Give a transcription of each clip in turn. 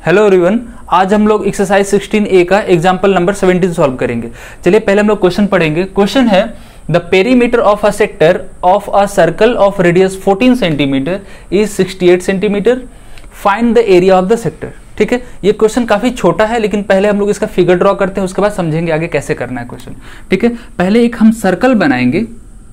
Hello everyone, आज हम लोग एक्सरसाइज 16A का एग्जांपल नंबर 17 सॉल्व करेंगे। चलिए पहले हम लोग क्वेश्चन पढ़ेंगे। क्वेश्चन है the perimeter of a sector of a circle of radius 14 centimetre is 68 centimetre, find the area of the sector. ठीक है, ये क्वेश्चन काफी छोटा है, लेकिन पहले हम लोग इसका फिगर ड्रॉ करते हैं, उसके बाद समझेंगे आगे कैसे करना है क्वेश्चन। ठीक है, पहले एक हम सर्कल बनाएंगे,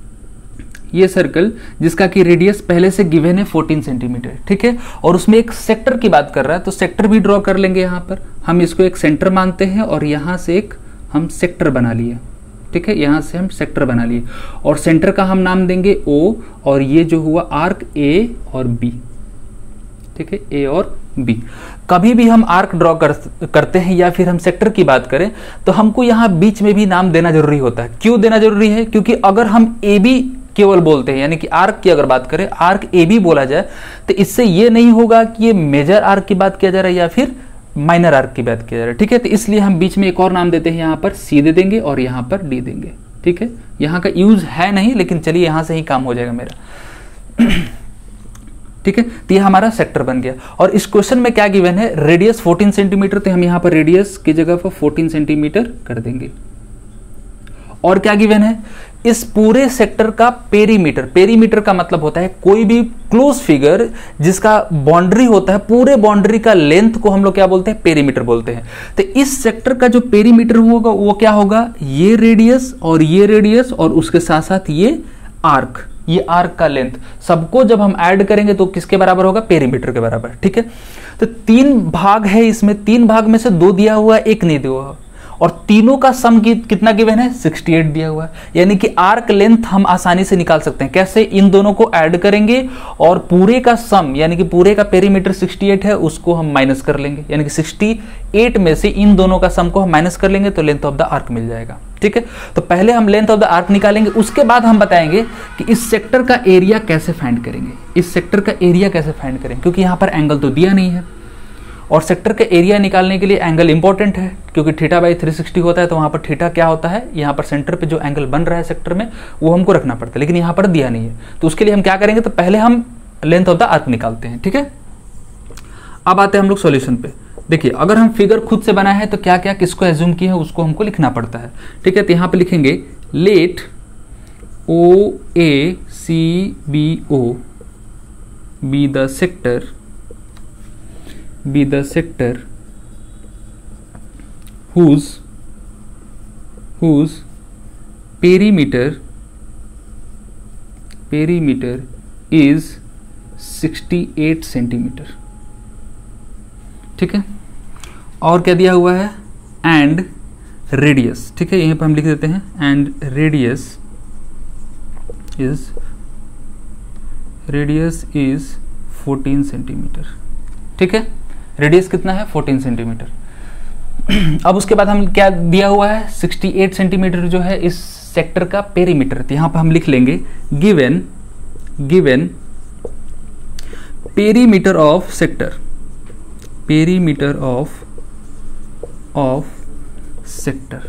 ये सर्कल जिसका कि रेडियस पहले से गिवन है 14 सेंटीमीटर। ठीक है, और उसमें एक सेक्टर की बात कर रहा है, तो सेक्टर भी ड्रॉ कर लेंगे। यहाँ पर हम इसको एक सेंटर मानते हैं और यहाँ से एक हम सेक्टर बना लिए। ठीक है, यहाँ से हम सेक्टर बना लिए और सेंटर का हम नाम देंगे O, और ये जो हुआ आर्क A और B। ठीक है, A और B। कभी भी हम आर्क ड्रॉ करते हैं या फिर हम सेक्टर की बात करें तो हमको यहाँ बीच में भी नाम देना जरूरी होता है। क्यों देना जरूरी है? क्योंकि अगर हम AB केवल बोलते हैं, यानी कि आर्क की अगर बात करें, आर्क AB बोला जाए, तो इससे ये नहीं होगा कि ये मेजर आर्क की बात किया जा रहा है या फिर माइनर आर्क की बात किया जा रहा है। ठीक है, तो इसलिए हम बीच में एक और नाम देते हैं, यहाँ पर C दे देंगे और यहाँ पर D देंगे। ठीक है, यहाँ का यूज है नहीं, लेकिन चलिए यहाँ से ही काम हो जाएगा मेरा। ठीक है, तो ये हमारा सेक्टर बन गया। और इस क्वेश्चन में क्या गिवन है? रेडियस 14 सेंटीमीटर, तो हम यहाँ पर रेडियस की जगह पर 14 सेंटीमीटर कर देंगे। और क्या गिवन है? इस पूरे सेक्टर का पेरीमीटर। पेरीमीटर का मतलब होता है कोई भी क्लोज फिगर जिसका बाउंड्री होता है, पूरे बाउंड्री का लेंथ को हम लोग क्या बोलते हैं? पेरीमीटर बोलते हैं। तो इस सेक्टर का जो पेरीमीटर होगा वो क्या होगा? ये रेडियस और उसके साथ साथ ये आर्क, ये आर्क का लेंथ, सबको जब हम ऐड करेंगे तो किसके बराबर होगा? पेरीमीटर के बराबर। ठीक है, तो 3 भाग है इसमें, 3 भाग में से 2 दिया हुआ है, 1 नहीं दिया हुआ, और तीनों का सम कितना गिवन है? 68 दिया हुआ है। यानी कि आर्क लेंथ हम आसानी से निकाल सकते हैं। कैसे? इन दोनों को ऐड करेंगे और पूरे का सम, यानी कि पूरे का पेरीमीटर 68 है, उसको हम माइनस कर लेंगे, यानी कि 68 में से इन दोनों का सम को हम माइनस कर लेंगे तो लेंथ ऑफ द आर्क मिल जाएगा। ठीक है, तो पहले हम लेंथ ऑफ द आर्क निकालेंगे, उसके बाद हम बताएंगे कि इस सेक्टर का एरिया कैसे फाइंड करेंगे। इस सेक्टर का एरिया कैसे फाइंड करेंगे, क्योंकि यहां पर एंगल तो दिया नहीं है, और सेक्टर का एरिया निकालने के लिए एंगल इंपॉर्टेंट है, क्योंकि थीटा बाई 360 होता है, तो वहां पर थीटा क्या होता है? यहाँ पर सेंटर पे जो एंगल बन रहा है सेक्टर में, वो हमको रखना पड़ता है, लेकिन यहाँ पर दिया नहीं है। तो उसके लिए हम क्या करेंगे? तो पहले हम लेंथ ऑफ द आर्क निकालते हैं। ठीक है, अब आते हैं हम लोग सॉल्यूशन पे। देखिए, अगर हम फिगर खुद से बनाए हैं तो क्या क्या किसको एज्यूम किया है उसको हमको लिखना पड़ता है। ठीक है, तो यहाँ पे लिखेंगे let OACBO be the sector whose perimeter is 68 centimetre. ठीक है, और क्या दिया हुआ है? And radius. ठीक है, यहीं पर हम लिख देते हैं एंड रेडियस इज 14 सेंटीमीटर। ठीक है, रेडियस कितना है? 14 सेंटीमीटर। अब उसके बाद हम क्या दिया हुआ है? 68 सेंटीमीटर जो है इस सेक्टर का पेरीमीटर। तो यहां पर हम लिख लेंगे given perimeter of sector, perimeter of sector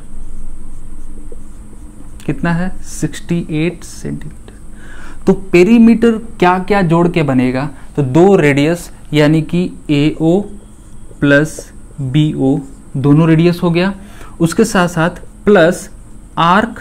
कितना है? 68 सेंटीमीटर। तो पेरीमीटर क्या क्या जोड़ के बनेगा? तो 2 रेडियस, यानी कि AO प्लस BO, दोनों रेडियस हो गया, उसके साथ साथ प्लस आर्क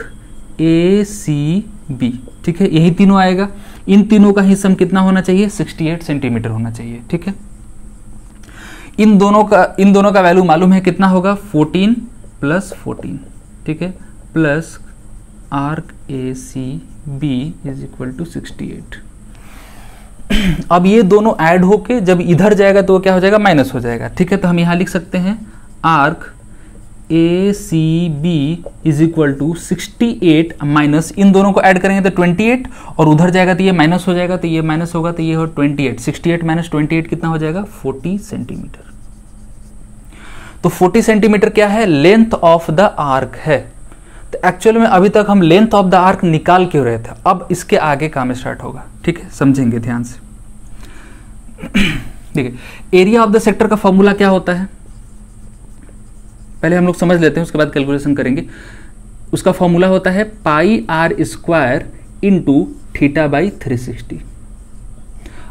ACB। ठीक है, यही तीनों आएगा। इन तीनों का ही सम कितना होना चाहिए? 68 सेंटीमीटर होना चाहिए। ठीक है, इन दोनों का वैल्यू मालूम है, कितना होगा? 14 प्लस 14। ठीक है, plus arc ACB is equal to 68। अब ये दोनों ऐड होके जब इधर जाएगा तो वो क्या हो जाएगा? माइनस हो जाएगा। ठीक है, तो हम यहां लिख सकते हैं arc ACB is equal to 68 minus, इन दोनों को ऐड करेंगे तो 28, और उधर जाएगा तो ये माइनस हो जाएगा, तो ये माइनस होगा तो ये हो 28। 68 माइनस 28 कितना हो जाएगा? 40 सेंटीमीटर। तो 40 सेंटीमीटर क्या है? लेंथ ऑफ द आर्क है। तो एक्चुअल में अभी तक हम लेंथ ऑफ द आर्क निकाल क्यों रहे थे? अब इसके आगे काम स्टार्ट होगा। ठीक है, समझेंगे ध्यान से। देखिए, एरिया ऑफ द सेक्टर का फॉर्मूला क्या होता है पहले हम लोग समझ लेते हैं, उसके बाद कैलकुलेशन करेंगे। उसका फॉर्मूला होता है पाई r² इंटू थीटा बाई 360।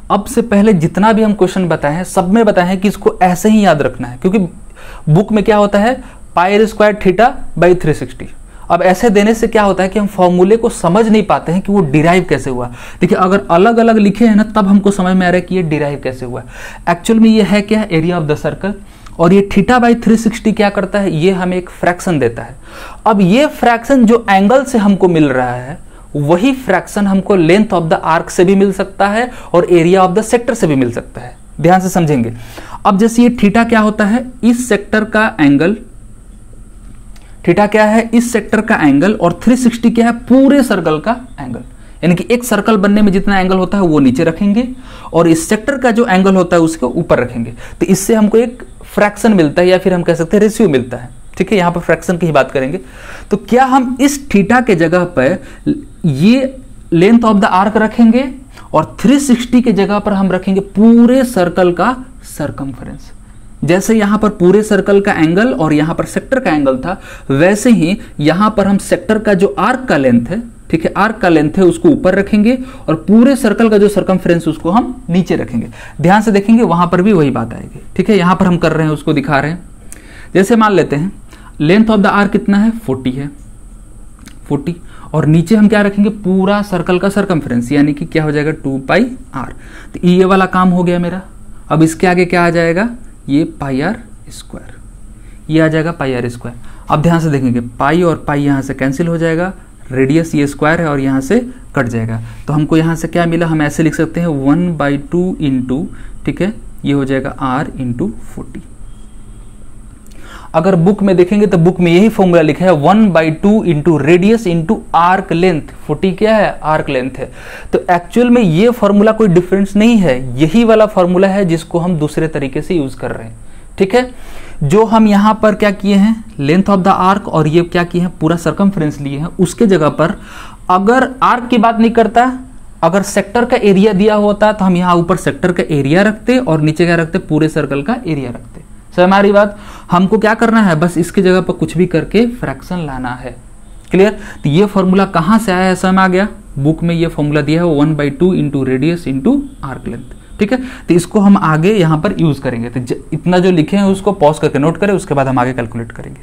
अब से पहले जितना भी हम क्वेश्चन बताए हैं सब में बताए हैं कि इसको ऐसे ही याद रखना है, क्योंकि बुक में क्या होता है पाई स्क्वायर थीटा बाई 360। अब ऐसे देने से क्या होता है कि हम फॉर्मूले को समझ नहीं पाते हैं कि वो डिराइव कैसे हुआ। देखिए अगर अलग अलग लिखे हैं ना तब हमको समझ में आ रहा है कि ये डिराइव कैसे हुआ। एक्चुअल में ये है क्या, एरिया ऑफ द सर्कल, और ये थीटा बाई 360 क्या करता है, ये हमें एक फ्रैक्शन देता है। अब ये फ्रैक्शन जो एंगल से हमको मिल रहा है वही फ्रैक्शन हमको लेंथ ऑफ द आर्क से भी मिल सकता है और एरिया ऑफ द सेक्टर से भी मिल सकता है। ध्यान से समझेंगे। अब जैसे ये थीटा क्या होता है, इस सेक्टर का एंगल, थीटा क्या है इस सेक्टर का एंगल, और 360 क्या है पूरे सर्कल का एंगल। यानी कि एक सर्कल बनने में जितना एंगल होता है वो नीचे रखेंगे और इस सेक्टर का जो एंगल होता है उसको ऊपर रखेंगे, तो इससे हमको एक फ्रैक्शन मिलता है या फिर हम कह सकते हैं रेशियो मिलता है। ठीक है, यहां पर फ्रैक्शन की ही बात करेंगे। तो क्या हम इस थीटा के जगह पर ये लेंथ ऑफ द आर्क रखेंगे और 360 के जगह पर हम रखेंगे पूरे सर्कल का सरकमफेरेंस। जैसे यहां पर पूरे सर्कल का एंगल और यहां पर सेक्टर का एंगल था, वैसे ही यहां पर हम सेक्टर का जो आर्क का लेंथ है, ठीक है, आर्क का लेंथ है उसको ऊपर रखेंगे और पूरे सर्कल का जो सरकमफेरेंस उसको हम नीचे रखेंगे। ध्यान से देखेंगे वहां पर भी वही बात आएगी। ठीक है, यहां पर हम कर रहे हैं उसको दिखा रहे हैं। जैसे मान लेते हैं लेंथ ऑफ द आर्क कितना है 40 है, 40, और नीचे हम क्या रखेंगे पूरा सर्कल का सरकमफेरेंस, यानी कि क्या हो जाएगा 2 पाई आर। तो ये वाला काम हो गया मेरा। अब इसके आगे क्या आ जाएगा, ये पाई आर स्क्वायर, ये आ जाएगा पाई आर स्क्वायर। अब ध्यान से देखेंगे पाई और पाई यहां से कैंसिल हो जाएगा, रेडियस ये स्क्वायर है और यहां से कट जाएगा। तो हमको यहां से क्या मिला, हम ऐसे लिख सकते हैं 1/2 इंटू, ठीक है, ये हो जाएगा r इंटू 40। अगर बुक में देखेंगे तो बुक में यही फॉर्मूला लिखा है 1/2 into radius into arc length. 40 क्या है, आर्क लेंथ है। तो एक्चुअल में ये फॉर्मूला कोई डिफरेंस नहीं है, यही वाला फॉर्मूला है जिसको हम दूसरे तरीके से यूज कर रहे हैं। ठीक है, जो हम यहां पर क्या किए हैं लेंथ ऑफ द आर्क और ये क्या किए हैं पूरा सरकमफेरेंस लिए हैं, उसके जगह पर अगर आर्क की बात नहीं करता, अगर सेक्टर का एरिया दिया होता तो हम यहां ऊपर सेक्टर का एरिया रखते और नीचे क्या रखते पूरे सर्कल का एरिया रखते। सर हमारी बात, हमको क्या करना है बस इसकी जगह पर कुछ भी करके फ्रैक्शन लाना है। क्लियर। तो ये फॉर्मूला कहां से आया है, समझ आ गया। बुक में ये फॉर्मूला दिया है 1/2 into radius into arc length. ठीक है, तो इसको हम आगे यहां पर यूज करेंगे। तो इतना जो लिखे हैं उसको पॉज करके नोट करें, उसके बाद हम आगे कैलकुलेट करेंगे।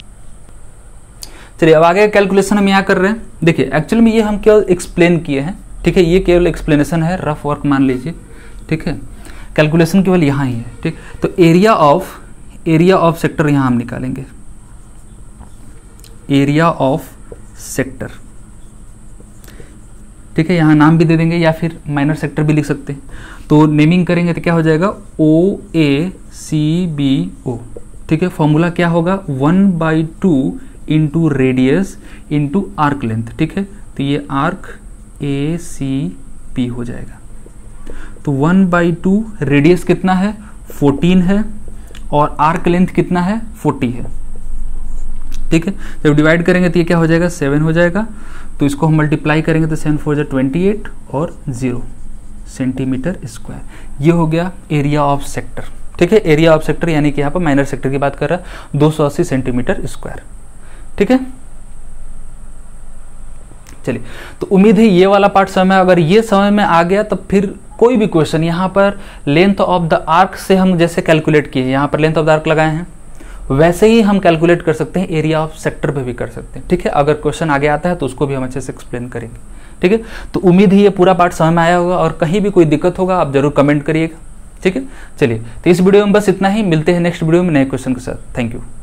चलिए अब आगे कैलकुलेशन हम यहाँ कर रहे हैं। देखिए एक्चुअली में ये हम केवल एक्सप्लेन किए हैं। ठीक है, ये केवल एक्सप्लेनेशन है, रफ वर्क मान लीजिए। ठीक है, कैलकुलेशन केवल यहाँ ही है। ठीक, तो एरिया ऑफ सेक्टर यहाँ हम निकालेंगे, एरिया ऑफ सेक्टर। ठीक है, यहाँ नाम भी दे देंगे या फिर माइनर सेक्टर भी लिख सकते हैं। तो नेमिंग करेंगे तो क्या हो जाएगा OACBO। ठीक है, फॉर्मूला क्या होगा 1/2 into radius into arc length. ठीक है, तो ये आर्क ACP हो जाएगा। तो 1/2 रेडियस कितना है 14 है और आर्क लेंथ कितना है 40 है। ठीक है, जब डिवाइड करेंगे तो ये क्या हो जाएगा 7 हो जाएगा। तो इसको हम मल्टीप्लाई करेंगे तो 7 4 28 और 0 सेंटीमीटर स्क्वायर। ये हो गया एरिया ऑफ सेक्टर। ठीक है, एरिया ऑफ सेक्टर यानी कि यहाँ पर माइनर सेक्टर की बात कर रहा है 280 सेंटीमीटर स्क्वायर। ठीक है, चलिए तो उम्मीद है ये वाला पार्ट समझ में, अगर ये समझ में आ गया तो फिर कोई भी क्वेश्चन यहाँ पर लेंथ ऑफ द आर्क से हम जैसे कैलकुलेट किए, यहाँ पर लेंथ ऑफ द आर्क लगाए हैं, वैसे ही हम कैलकुलेट कर सकते हैं, एरिया ऑफ सेक्टर पे भी कर सकते हैं। ठीक है, अगर क्वेश्चन आगे आता है तो उसको भी हम अच्छे से एक्सप्लेन करेंगे। ठीक है, तो उम्मीद है ये पूरा पार्ट समझ में आया होगा, और कहीं भी कोई दिक्कत होगा आप जरूर कमेंट करिएगा। ठीक है, चलिए तो इस वीडियो में बस इतना ही, मिलते हैं नेक्स्ट वीडियो में नए क्वेश्चन के साथ। Thank you.